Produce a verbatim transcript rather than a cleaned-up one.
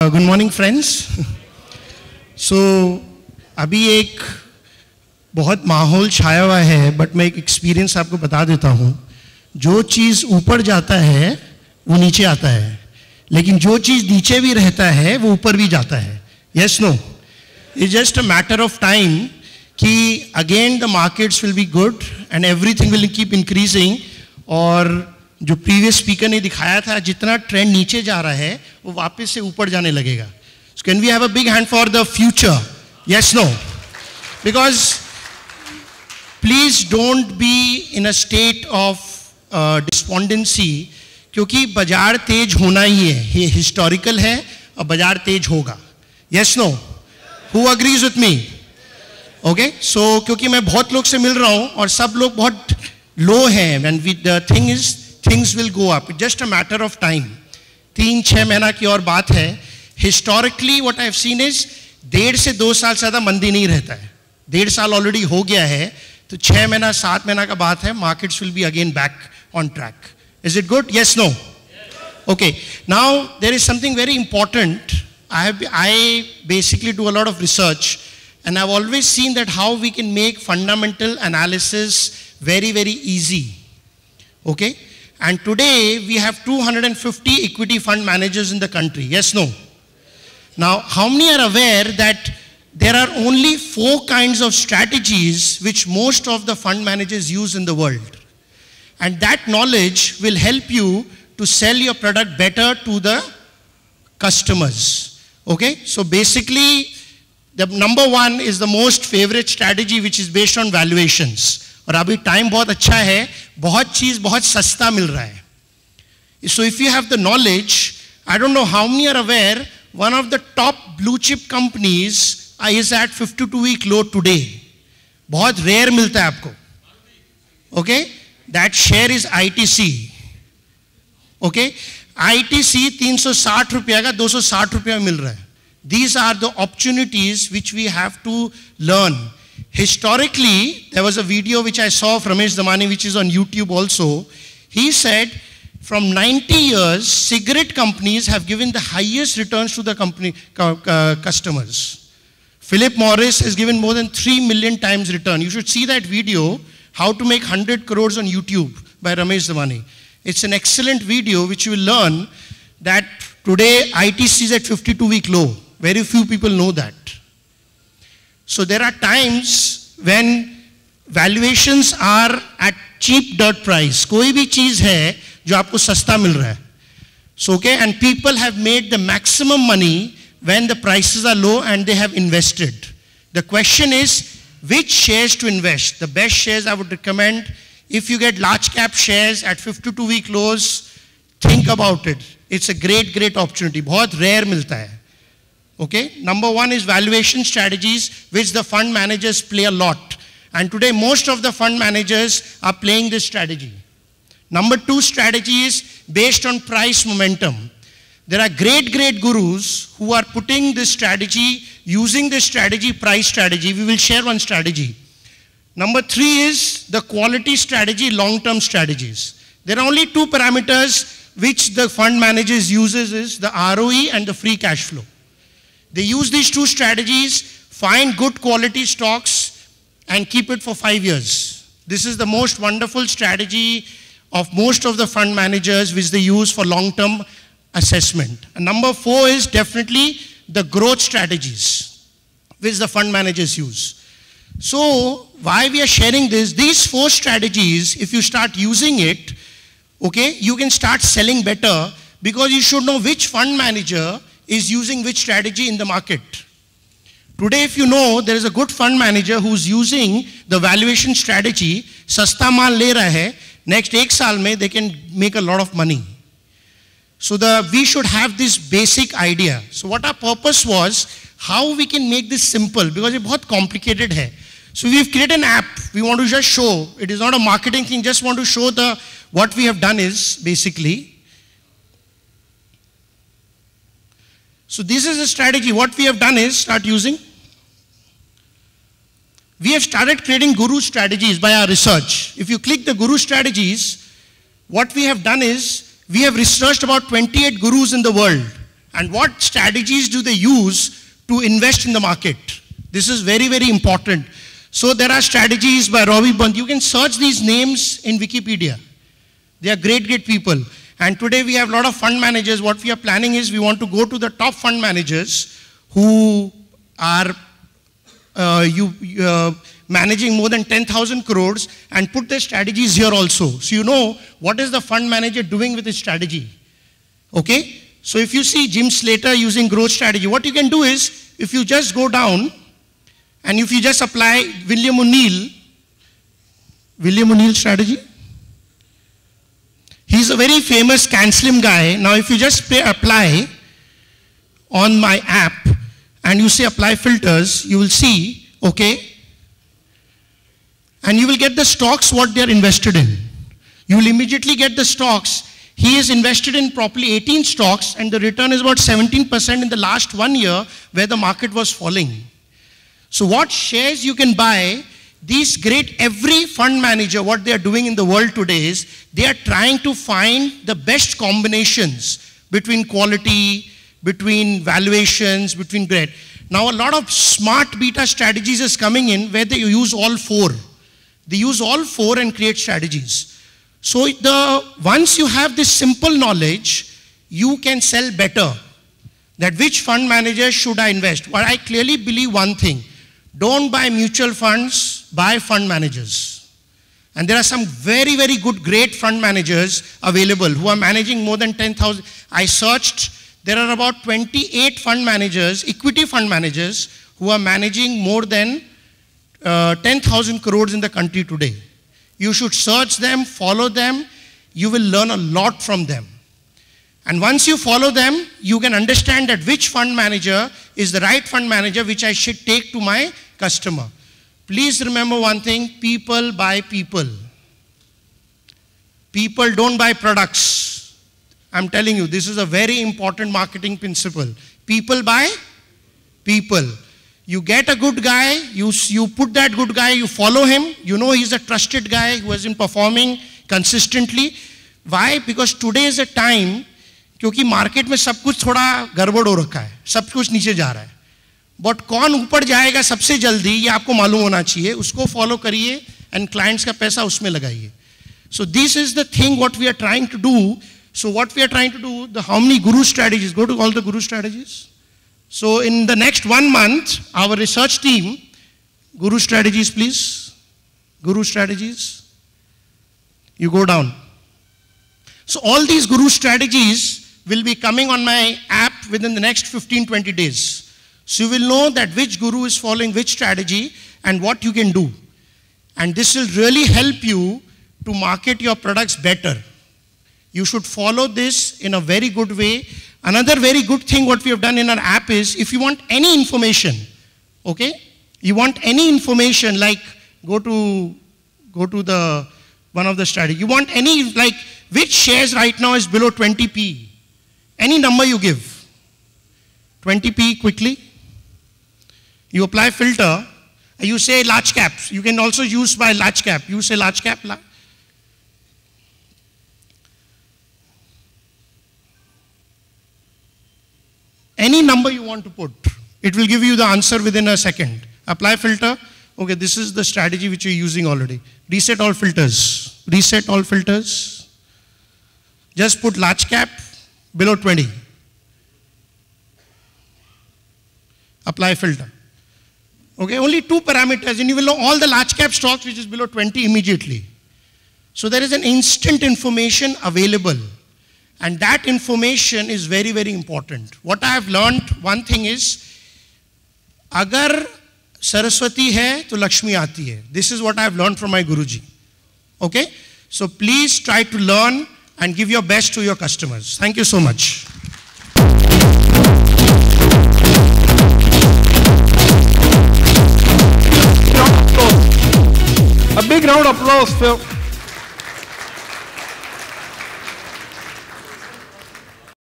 Good morning friends. सो अभी एक बहुत माहौल छाया हुआ है, बट मैं एक एक्सपीरियंस आपको बता देता हूँ. जो चीज़ ऊपर जाता है वो नीचे आता है, लेकिन जो चीज़ नीचे भी रहता है वो ऊपर भी जाता है. Yes no, it's just a matter of time कि again the markets will be good and everything will keep increasing. और जो प्रीवियस स्पीकर ने दिखाया था, जितना ट्रेंड नीचे जा रहा है वो वापस से ऊपर जाने लगेगा. So can we have a big hand for the future? Yes no? Because please don't be in a state of despondency, क्योंकि बाजार तेज होना ही है. ये हिस्टोरिकल है और बाजार तेज होगा. Yes no? Who agrees with me? Okay, so क्योंकि मैं बहुत लोग से मिल रहा हूं और सब लोग बहुत लो हैं. And with the thing is things will go up, just a matter of time. तीन छह महीना की और बात है. Historically what I have seen is डेढ़ से दो साल से ज़्यादा मंदी नहीं रहता है. डेढ़ साल ऑलरेडी हो गया है, तो छह महीना सात महीना का बात है. Markets will be again back on track. Is it good? Yes no? Okay, now there is something very important. I have I basically do a lot of research and I've always seen that how we can make fundamental analysis very very easy. Okay, and today we have two hundred fifty equity fund managers in the country. Yes, no? Now how many are aware that there are only four kinds of strategies which most of the fund managers use in the world, and that knowledge will help you to sell your product better to the customers. Okay, so basically the number one is the most favorite strategy, which is based on valuations. और अभी time बहुत अच्छा है, बहुत चीज़ बहुत सस्ता मिल रहा है. So if you have the knowledge, I don't know how many are aware, one of the top blue chip companies is at fifty-two week low today. बहुत rare मिलता है आपको. Okay, that share is I T C. Okay, I T C तीन सौ साठ रुपया का दो सौ साठ रुपया मिल रहा है. These are the opportunities which we have to learn. Historically, there was a video which I saw from Ramesh Damani, which is on YouTube also. He said, from ninety years, cigarette companies have given the highest returns to the company uh, customers. Philip Morris has given more than three million times return. You should see that video, How to Make one hundred crores on YouTube by Ramesh Damani. It's an excellent video which you will learn that today I T C is at fifty-two week low. Very few people know that. So there are times when valuations are at cheap dirt price. कोई भी चीज़ है जो आपको सस्ता मिल रहा है. So okay, and people have made the maximum money when the prices are low and they have invested. The question is which shares to invest. The best shares I would recommend, if you get large cap shares at fifty-two week lows, think about it. It's a great great opportunity. बहुत rare मिलता है. Okay, number one is valuation strategies, which the fund managers play a lot, and today most of the fund managers are playing this strategy. Number two strategy is based on price momentum. There are great great gurus who are putting this strategy, using this strategy, price strategy. We will share one strategy. Number three is the quality strategy, long-term strategies. There are only two parameters which the fund managers uses, is the R O E and the free cash flow. They use these two strategies, find good quality stocks and keep it for five years. This is the most wonderful strategy of most of the fund managers which they use for long-term assessment. And number four is definitely the growth strategies which the fund managers use. So why we are sharing this, these four strategies, if you start using it, okay, you can start selling better, because you should know which fund manager is using which strategy in the market. Today, if you know, there is a good fund manager who's using the valuation strategy, सस्ता माल ले रहा है, next एक साल में they can make a lot of money. So the we should have this basic idea. So what our purpose was, how we can make this simple, because it बहुत complicated है. So we've created an app. We want to just show. It is not a marketing thing. Just want to show the what we have done is basically. So this is a strategy. What we have done is start using. We have started creating guru strategies by our research. If you click the guru strategies, what we have done is we have researched about twenty-eight gurus in the world, and what strategies do they use to invest in the market. This is very, very important. So there are strategies by Robbie Bund. You can search these names in Wikipedia. They are great, great people. And today we have a lot of fund managers. What we are planning is we want to go to the top fund managers who are uh, you, uh, managing more than ten thousand crores and put their strategies here also. So you know what is the fund manager doing with his strategy. Okay? So if you see Jim Slater using growth strategy, what you can do is, if you just go down and if you just apply William O'Neill, William O'Neill strategy, he's a very famous CanSlim guy. Now if you just pay, apply on my app and you say apply filters, you will see, okay, and you will get the stocks what they are invested in. You will immediately get the stocks. He is invested in properly eighteen stocks and the return is about seventeen percent in the last one year where the market was falling. So what shares you can buy, these great, every fund manager, what they are doing in the world today is, they are trying to find the best combinations between quality, between valuations, between grade. Now a lot of smart beta strategies is coming in where they use all four. They use all four and create strategies. So the, once you have this simple knowledge, you can sell better. That which fund manager should I invest? But I clearly believe one thing. Don't buy mutual funds, buy fund managers. And there are some very, very good, great fund managers available who are managing more than ten thousand. I searched, there are about twenty-eight fund managers, equity fund managers, who are managing more than uh, ten thousand crores in the country today. You should search them, follow them. You will learn a lot from them. And once you follow them, you can understand that which fund manager is the right fund manager which I should take to my customer. Please remember one thing, people buy people. People don't buy products. I'm telling you, this is a very important marketing principle. People buy people. You get a good guy, you, you put that good guy, you follow him, you know he's a trusted guy who has been performing consistently. Why? Because today is a time, क्योंकि market में सब कुछ थोड़ा गड़बड़ हो रखा है, सब कुछ नीचे जा रहा है. बट कौन ऊपर जाएगा सबसे जल्दी ये आपको मालूम होना चाहिए, उसको फॉलो करिए एंड क्लाइंट्स का पैसा उसमें लगाइए. So this is the thing what we are trying to do. So what we are trying to do, the how many guru strategies, go to all the guru strategies. So in the next one month, our research team, guru strategies please, guru strategies, you go down. So all these guru strategies will be coming on my app within the next fifteen to twenty days. So you will know that which guru is following which strategy and what you can do. And this will really help you to market your products better. You should follow this in a very good way. Another very good thing what we have done in our app is, if you want any information, okay, you want any information like go to, go to the, one of the strategy. You want any, like which shares right now is below twenty P. Any number you give, twenty P quickly. You apply filter, you say large caps. You can also use by large cap. You say large cap. Any number you want to put, it will give you the answer within a second. Apply filter. Okay, this is the strategy which you're using already. Reset all filters. Reset all filters. Just put large cap below twenty. Apply filter. Okay, only two parameters and you will know all the large cap stocks which is below twenty immediately. So there is an instant information available. And that information is very, very important. What I have learned, one thing is, agar Saraswati hai, to Lakshmi aati hai. This is what I have learned from my Guruji. Okay? So please try to learn and give your best to your customers. Thank you so much. A big round of applause for